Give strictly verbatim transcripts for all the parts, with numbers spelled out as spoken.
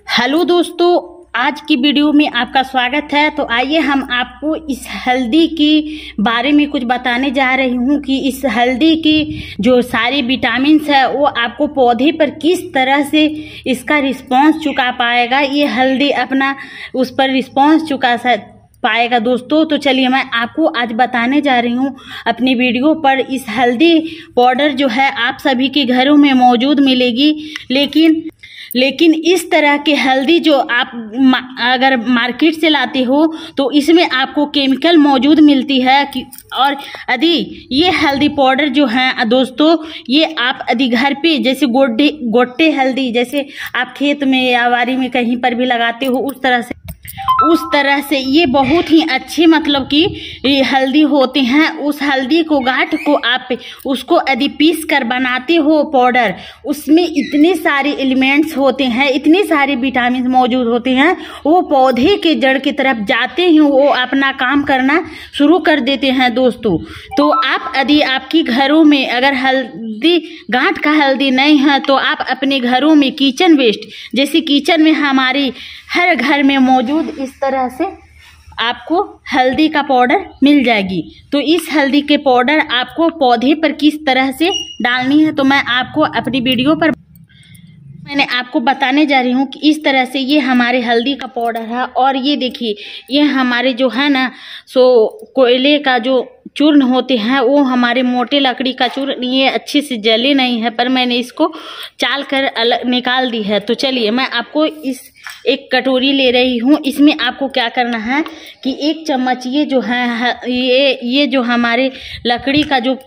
Hello दोस्तों, आज की वीडियो में आपका स्वागत है। तो आइए हम आपको इस हल्दी की बारे में कुछ बताने जा रही हूँ कि इस हल्दी की जो सारी विटामिन्स है वो आपको पौधे पर किस तरह से इसका रिस्पांस चुका पाएगा। ये हल्दी अपना उस पर रिस्पांस चुका पाएगा दोस्तों। तो चलिए मैं आपको आज बताने जा रही हूँ अपनी वीडियो पर। इस हल्दी पाउडर जो है आप सभी के घरों में मौजूद मिलेगी, लेकिन लेकिन इस तरह के हल्दी जो आप मा, अगर मार्केट से लाते हो तो इसमें आपको केमिकल मौजूद मिलती है कि और यदि ये हल्दी पाउडर जो है दोस्तों, ये आप यदि घर पे जैसे गोड्डे गोट्टे हल्दी जैसे आप खेत में या बाड़ी में कहीं पर भी लगाते हो, उस तरह से उस तरह से ये बहुत ही अच्छे मतलब कि हल्दी होते हैं। उस हल्दी को गांठ को आप उसको यदि पीस कर बनाते हो पाउडर, उसमें इतने सारे एलिमेंट्स होते हैं, इतने सारे विटामिन मौजूद होते हैं, वो पौधे के जड़ की तरफ जाते ही वो अपना काम करना शुरू कर देते हैं दोस्तों। तो आप यदि आपकी घरों में अगर हल्दी गांठ का हल्दी नहीं है तो आप अपने घरों में किचन वेस्ट जैसे किचन में हमारी हर घर में मौजूद इस तरह से आपको हल्दी का पाउडर मिल जाएगी। तो इस हल्दी के पाउडर आपको पौधे पर किस तरह से डालनी है तो मैं आपको अपनी वीडियो पर मैंने आपको बताने जा रही हूँ कि इस तरह से ये हमारे हल्दी का पाउडर है। और ये देखिए, ये हमारे जो है ना सो कोयले का जो चूर्ण होते हैं, वो हमारे मोटे लकड़ी का चूर्ण, ये अच्छे से जले नहीं है पर मैंने इसको चाल कर अलग निकाल दी है। तो चलिए मैं आपको इस एक कटोरी ले रही हूँ। इसमें आपको क्या करना है कि एक चम्मच ये जो है ये ये जो हमारे लकड़ी का जो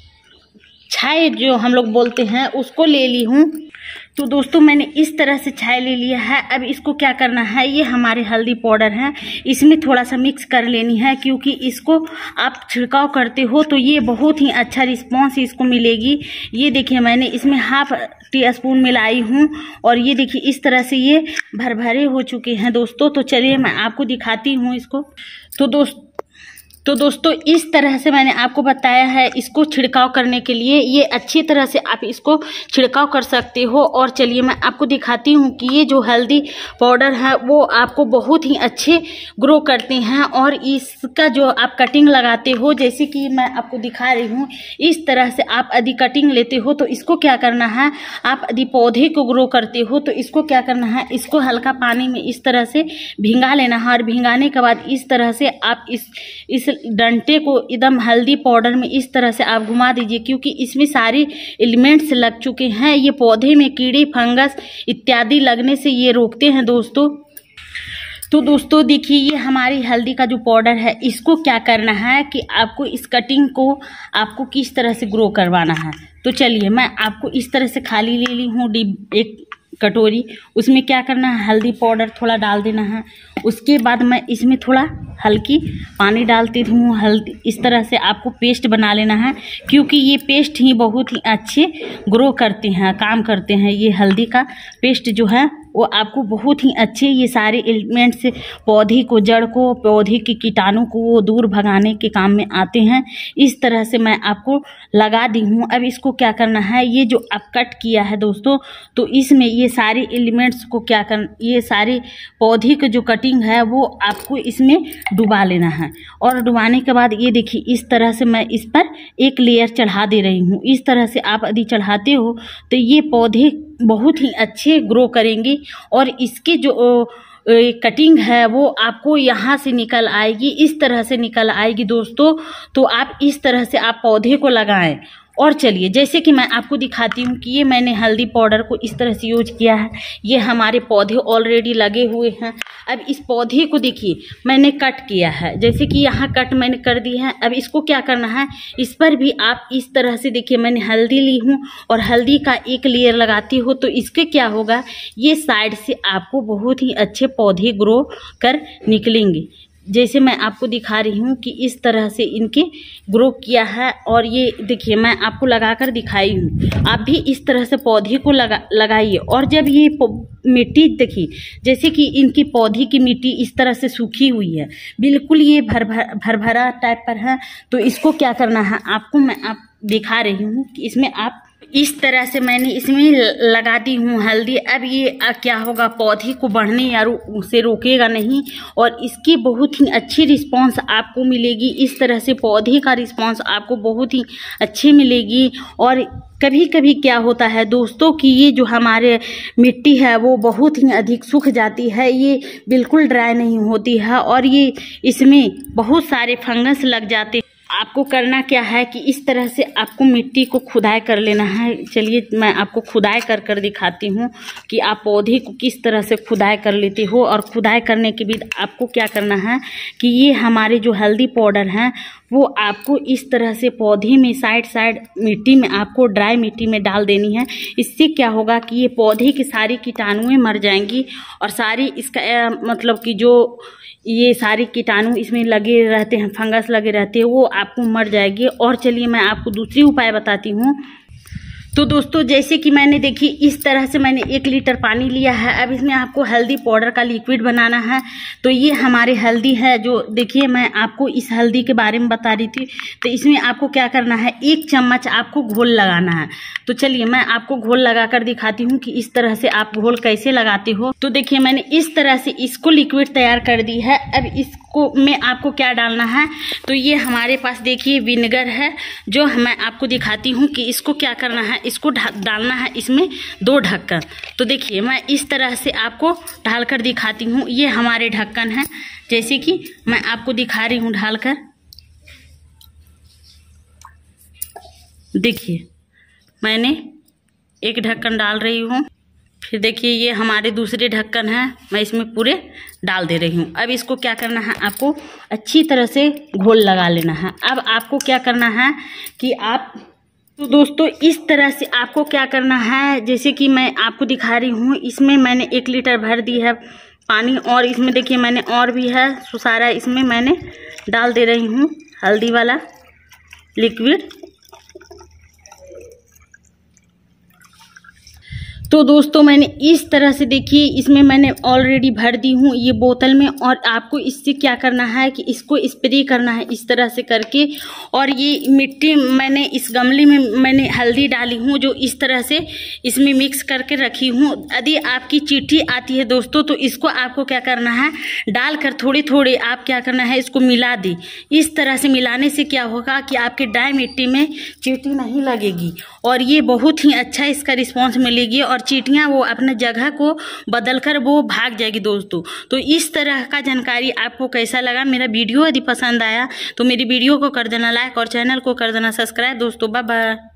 छाय जो हम लोग बोलते हैं उसको ले ली हूँ। तो दोस्तों मैंने इस तरह से छाय ले लिया है। अब इसको क्या करना है, ये हमारे हल्दी पाउडर है, इसमें थोड़ा सा मिक्स कर लेनी है, क्योंकि इसको आप छिड़काव करते हो तो ये बहुत ही अच्छा रिस्पांस इसको मिलेगी। ये देखिए मैंने इसमें हाफ टी स्पून मिलाई हूँ और ये देखिए इस तरह से ये भर भरे हो चुके हैं दोस्तों। तो चलिए मैं आपको दिखाती हूँ इसको। तो दोस्त तो दोस्तों इस तरह से मैंने आपको बताया है इसको छिड़काव करने के लिए। ये अच्छी तरह से आप इसको छिड़काव कर सकते हो। और चलिए मैं आपको दिखाती हूँ कि ये जो हल्दी पाउडर है वो आपको बहुत ही अच्छे ग्रो करते हैं। और इसका जो आप कटिंग लगाते हो, जैसे कि मैं आपको दिखा रही हूँ, इस तरह से आप यदि कटिंग लेते हो तो इसको क्या करना है, आप यदि पौधे को ग्रो करते हो तो इसको क्या करना है, इसको हल्का पानी में इस तरह से भिंगा लेना है। और भिंगाने के बाद इस तरह से आप इस इस डंटे को एकदम हल्दी पाउडर में इस तरह से आप घुमा दीजिए, क्योंकि इसमें सारे एलिमेंट्स लग चुके हैं। ये पौधे में कीड़े फंगस इत्यादि लगने से ये रोकते हैं दोस्तों। तो दोस्तों देखिए, ये हमारी हल्दी का जो पाउडर है, इसको क्या करना है कि आपको इस कटिंग को आपको किस तरह से ग्रो करवाना है। तो चलिए मैं आपको इस तरह से खाली ले ली हूँ एक कटोरी। उसमें क्या करना है, हल्दी पाउडर थोड़ा डाल देना है। उसके बाद मैं इसमें थोड़ा हल्की पानी डालती हूँ। हल्दी इस तरह से आपको पेस्ट बना लेना है, क्योंकि ये पेस्ट ही बहुत ही अच्छे ग्रो करते हैं, काम करते हैं। ये हल्दी का पेस्ट जो है वो आपको बहुत ही अच्छे ये सारे एलिमेंट्स पौधे को, जड़ को, पौधे के कीटाणु को वो दूर भगाने के काम में आते हैं। इस तरह से मैं आपको लगा दी हूँ। अब इसको क्या करना है, ये जो आप कट किया है दोस्तों, तो इसमें ये सारे एलिमेंट्स को क्या कर ये सारे पौधे के जो कटिंग है वो आपको इसमें डुबा लेना है। और डुबाने के बाद ये देखिए इस तरह से मैं इस पर एक लेयर चढ़ा दे रही हूँ। इस तरह से आप यदि चढ़ाते हो तो ये पौधे बहुत ही अच्छे ग्रो करेंगे। और इसके जो कटिंग है वो आपको यहाँ से निकल आएगी, इस तरह से निकल आएगी दोस्तों। तो आप इस तरह से आप पौधे को लगाएं। और चलिए जैसे कि मैं आपको दिखाती हूँ कि ये मैंने हल्दी पाउडर को इस तरह से यूज किया है। ये हमारे पौधे ऑलरेडी लगे हुए हैं। अब इस पौधे को देखिए मैंने कट किया है, जैसे कि यहाँ कट मैंने कर दी है। अब इसको क्या करना है, इस पर भी आप इस तरह से देखिए मैंने हल्दी ली हूँ और हल्दी का एक लेयर लगाती हो तो इसके क्या होगा, ये साइड से आपको बहुत ही अच्छे पौधे ग्रो कर निकलेंगे। जैसे मैं आपको दिखा रही हूँ कि इस तरह से इनके ग्रो किया है। और ये देखिए मैं आपको लगाकर दिखाई हूँ, आप भी इस तरह से पौधे को लगा लगाइए। और जब ये मिट्टी देखिए, जैसे कि इनकी पौधे की मिट्टी इस तरह से सूखी हुई है, बिल्कुल ये भर भर भर भरा टाइप पर है, तो इसको क्या करना है आपको मैं आप दिखा रही हूँ कि इसमें आप इस तरह से मैंने इसमें लगा दी हूँ हल्दी। अब ये क्या होगा, पौधे को बढ़ने या उसे रोकेगा नहीं और इसकी बहुत ही अच्छी रिस्पांस आपको मिलेगी। इस तरह से पौधे का रिस्पांस आपको बहुत ही अच्छी मिलेगी। और कभी कभी क्या होता है दोस्तों कि ये जो हमारे मिट्टी है वो बहुत ही अधिक सूख जाती है, ये बिल्कुल ड्राई नहीं होती है और ये इसमें बहुत सारे फंगस लग जाते हैं। आपको करना क्या है कि इस तरह से आपको मिट्टी को खुदाई कर लेना है। चलिए मैं आपको खुदाई कर कर दिखाती हूँ कि आप पौधे को किस तरह से खुदाई कर लेते हो। और खुदाई करने के बाद आपको क्या करना है कि ये हमारे जो हल्दी पाउडर हैं वो आपको इस तरह से पौधे में साइड साइड मिट्टी में आपको ड्राई मिट्टी में डाल देनी है। इससे क्या होगा कि ये पौधे की सारी कीटाणुएं मर जाएंगी और सारी इसका मतलब कि जो ये सारे कीटाणु इसमें लगे रहते हैं, फंगस लगे रहते हैं, वो आपको मर जाएगी। और चलिए मैं आपको दूसरी उपाय बताती हूँ। तो दोस्तों जैसे कि मैंने देखी इस तरह से मैंने एक लीटर पानी लिया है। अब इसमें आपको हल्दी पाउडर का लिक्विड बनाना है। तो ये हमारे हल्दी है, जो देखिए मैं आपको इस हल्दी के बारे में बता रही थी। तो इसमें आपको क्या करना है, एक चम्मच आपको घोल लगाना है। तो चलिए मैं आपको घोल लगा कर दिखाती हूँ कि इस तरह से आप घोल कैसे लगाते हो। तो देखिए मैंने इस तरह से इसको लिक्विड तैयार कर दी है। अब इसको में आपको क्या डालना है, तो ये हमारे पास देखिए विनेगर है, जो मैं आपको दिखाती हूँ कि इसको क्या करना है। इसको डालना है इसमें दो ढक्कन। तो देखिए मैं इस तरह से आपको ढालकर दिखाती हूँ। ये हमारे ढक्कन हैं, जैसे कि मैं आपको दिखा रही हूँ ढालकर। देखिए मैंने एक ढक्कन डाल रही हूँ, फिर देखिए ये हमारे दूसरे ढक्कन हैं, मैं इसमें पूरे डाल दे रही हूँ। अब इसको क्या करना है, आपको अच्छी तरह से घोल लगा लेना है। अब आपको क्या करना है कि आप तो दोस्तों इस तरह से आपको क्या करना है, जैसे कि मैं आपको दिखा रही हूँ। इसमें मैंने एक लीटर भर दी है पानी और इसमें देखिए मैंने और भी है सुसारा, इसमें मैंने डाल दे रही हूँ हल्दी वाला लिक्विड। तो दोस्तों मैंने इस तरह से देखिए इसमें मैंने ऑलरेडी भर दी हूँ ये बोतल में। और आपको इससे क्या करना है कि इसको स्प्रे करना है इस तरह से करके। और ये मिट्टी मैंने इस गमले में मैंने हल्दी डाली हूँ, जो इस तरह से इसमें मिक्स करके रखी हूँ। यदि आपकी चींटी आती है दोस्तों, तो इसको आपको क्या करना है, डालकर थोड़ी थोड़ी आप क्या करना है, इसको मिला दी। इस तरह से मिलाने से क्या होगा कि आपके ड्राई मिट्टी में चींटी नहीं लगेगी और ये बहुत ही अच्छा इसका रिस्पॉन्स मिलेगी और चींटियां वो अपने जगह को बदलकर वो भाग जाएगी दोस्तों। तो इस तरह का जानकारी आपको कैसा लगा, मेरा वीडियो यदि पसंद आया तो मेरी वीडियो को कर देना लाइक और चैनल को कर देना सब्सक्राइब दोस्तों। Bye bye.